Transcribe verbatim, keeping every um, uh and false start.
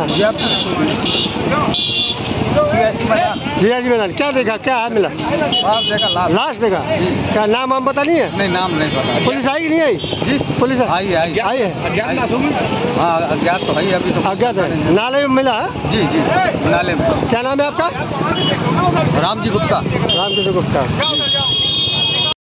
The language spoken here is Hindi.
जी मैदान क्या देखा, क्या है मिला? देखा लाश, लाश देखा। क्या नाम वाम पता नहीं है? नहीं, नाम नहीं पता। पुलिस आई कि नहीं आई? जी पुलिस आई आई आई है। हाँ अज्ञात तो है अभी तो। अज्ञात है। नाले में मिला है? जी जी नाले में। क्या नाम है आपका? राम जी गुप्ता। राम जी गुप्ता।